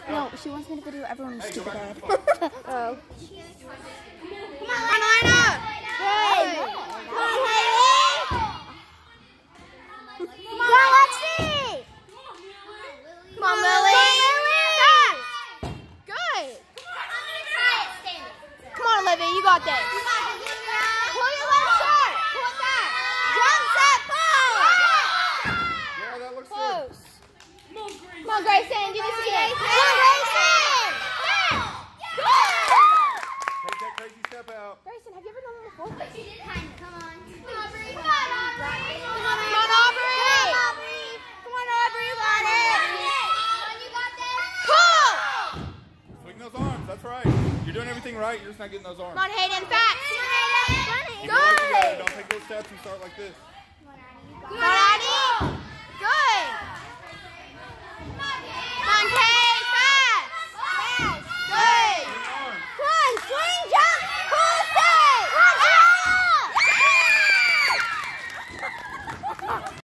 No, she wants me to video everyone who's stupid head. Oh. Come on, Lena! Good! Come on, Haley! Come on, Lexi! Come on, Lily! Good! Come on, Olivia, you got this. Pull your left shot. Pull it back. Jump, set, pull. Yeah, that looks Close. good. Come on, Grayson, do this again. Come on, Grayson. Good. Take that crazy step out. Grayson, have you ever done that before? Come on. Come on, Aubrey. Come on, Aubrey. Come on, Aubrey, you got it. You got this. Pull. Swing those arms. That's right. You're doing everything right. You're just not getting those arms. Come on, Hayden, fast. You go like you got it. Don't take those steps and start like this. Come on, Addie.